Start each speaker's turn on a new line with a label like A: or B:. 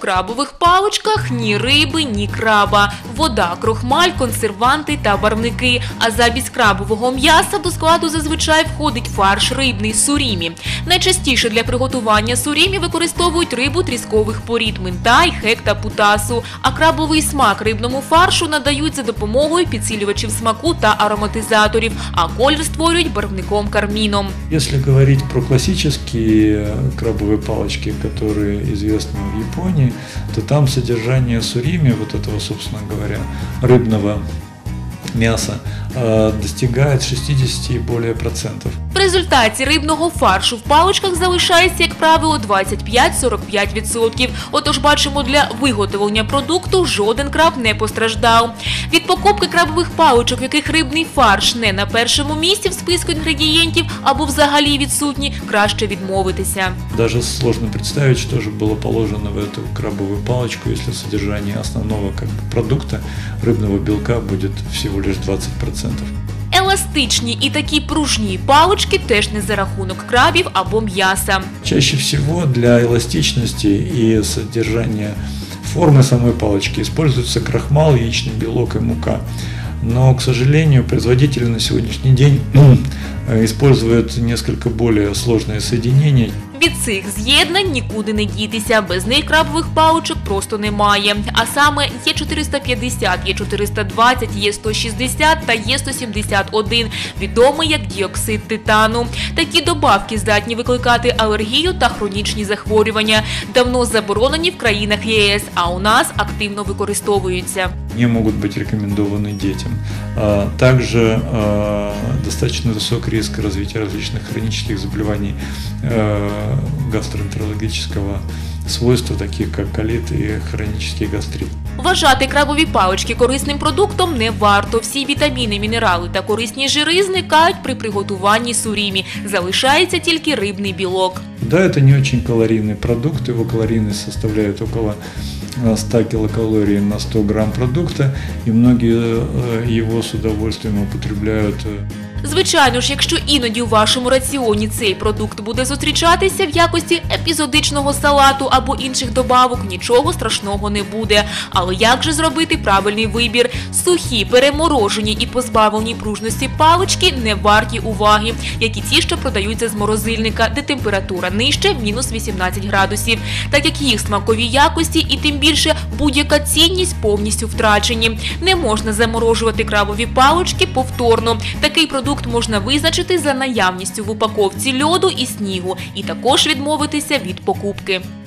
A: крабових паличках ні риби, ні краба. Вода, крохмаль, консерванти та барвники. А замість крабового м'яса до складу зазвичай входить фарш рибний сурімі. Найчастіше для приготування сурімі використовують рибу тріскових порід – минтай, хек та путасу. А крабовий смак рибному фаршу надають за допомогою підсилювачів смаку та ароматизаторів, а колір створюють барвником карміном.
B: Если говорить про классические крабовые палочки, которые известны в Японии, то там содержание сурими, вот этого, собственно говоря, рыбного мяса, достигает 60 и более процентов.
A: В результаті рибного фаршу в паличках залишається, як правило, 25–45%. Отож, бачимо, для виготовлення продукту жоден краб не постраждав. Від покупки крабових паличок, в яких рибний фарш не на першому місці в списку інгредієнтів або взагалі відсутні, краще відмовитися.
B: Даже сложно представить, что же было положено в эту крабовую палочку, если содержание основного продукта рыбного белка будет всего лишь 20%.
A: Еластичні і такі пружні палички теж не за рахунок крабів або м'яса.
B: Чаще всего для эластичности и содержания формы самой палочки используется крахмал, яичный белок и мука. Но, к сожалению, производители на сегодняшний день используют несколько более сложные соединения.
A: Від цих з'єднань нікуди не дітися, без них крабових паличок просто немає. А саме Е450, Е420, Е160 та Е171, відомий як діоксид титану. Такі добавки здатні викликати алергію та хронічні захворювання. Давно заборонені в країнах ЄС, а у нас активно використовуються.
B: Не могут быть рекомендованы детям. Также достаточно высок риск развития различных хронических заболеваний гастроэнтерологического свойства, таких как колит и хронический гастрит.
A: Вважати крабові палички корисним продуктом не варто. Всі вітаміни, мінерали та корисні жири зникають при приготуванні сурімі. Залишається тільки рибний білок.
B: Да, это не очень калорийный продукт, его калорийность составляет около 100 килокалорий на 100 грамм продукта, и многие его с удовольствием употребляют.
A: Звичайно ж, якщо іноді у вашому раціоні цей продукт буде зустрічатися в якості епізодичного салату або інших добавок, нічого страшного не буде. Але як же зробити правильний вибір? Сухі, переморожені і позбавлені пружності палички не варті уваги, як і ті, що продаються з морозильника, де температура нижче мінус 18 градусів. Так як їх смакові якості і тим більше будь-яка цінність повністю втрачені. Не можна заморожувати крабові палички повторно. Такий продукт можна визначити за наявністю в упаковці льоду і снігу і також відмовитися від покупки.